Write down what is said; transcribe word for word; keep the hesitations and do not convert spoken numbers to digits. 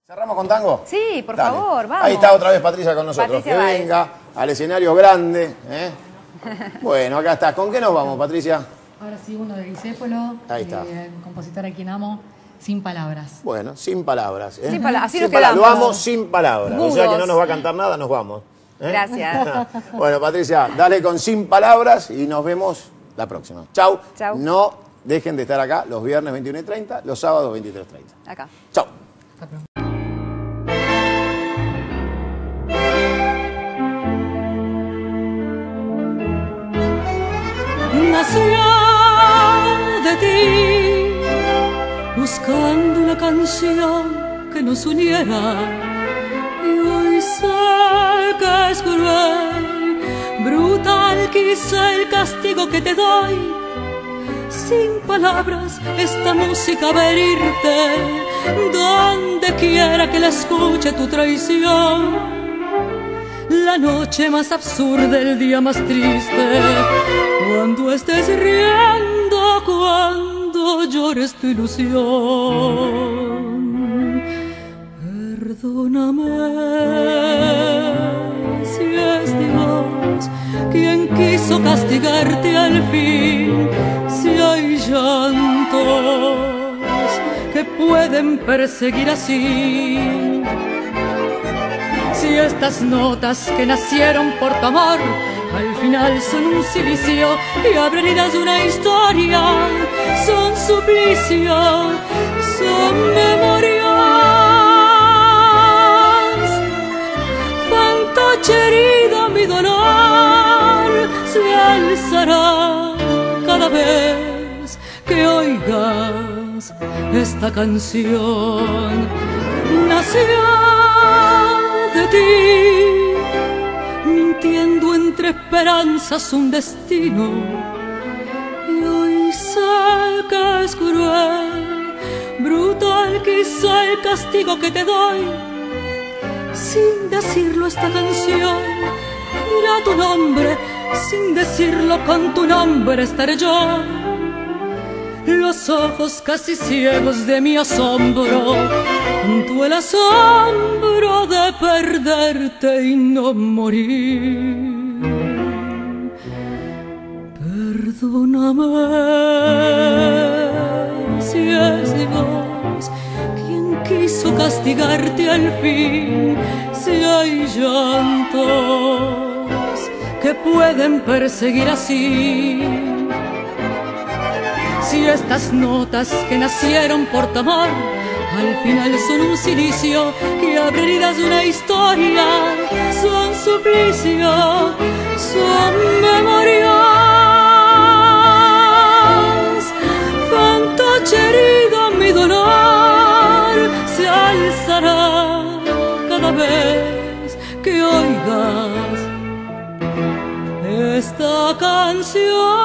¿Cerramos con tango? Sí, por Dale. favor, vamos. Ahí está otra vez Patricia con nosotros. Patricia que Báez. venga al escenario grande. ¿eh? Bueno, acá está. ¿Con qué nos vamos, Patricia? Ahora sí, uno de Discépolo, Ahí está. eh, compositor a quien amo, Sin Palabras. Bueno, sin palabras. ¿eh? Sin palabras, así Sin nos palabras. Lo quedamos. vamos sin palabras. O sea que no nos va a cantar nada, nos vamos. ¿eh? Gracias. Bueno, Patricia, dale con Sin Palabras y nos vemos la próxima. Chau. Chau. No dejen de estar acá los viernes veintiuno y treinta, los sábados veintitrés y treinta. Acá. Chau. Hasta pronto. Nació de ti, buscando una canción que nos uniera. Y hoy sé que es cruel, brutal quizá el castigo que te doy. Sin palabras esta música va a herirte, donde quiera que la escuche tu traición. La noche más absurda, el día más triste, cuando estés riendo, cuando llores tu ilusión. Perdóname si es Dios quien quiso castigarte al fin, si hay llantos que pueden perseguir así. Si estas notas que nacieron por tu amor al final son un silicio y abren heridas de una historia, son suplicio, son memorias. Fantoche herida, mi dolor se alzará cada vez que oigas esta canción. Nació de ti, mintiendo entre esperanzas un destino. Y hoy sé que es cruel, brutal quizá el castigo que te doy. Sin decirlo esta canción dirá tu nombre, sin decirlo con tu nombre estaré yo. Los ojos casi ciegos de mi asombro, junto el asombro de perderte y no morir. Perdóname si es Dios quien quiso castigarte al fin, si hay llantos que pueden perseguir así. Si estas notas que nacieron por tu amor al final son un silicio que abre heridas de una historia, son suplicio, son memorias. Fantoche herido, mi dolor se alzará cada vez que oigas esta canción.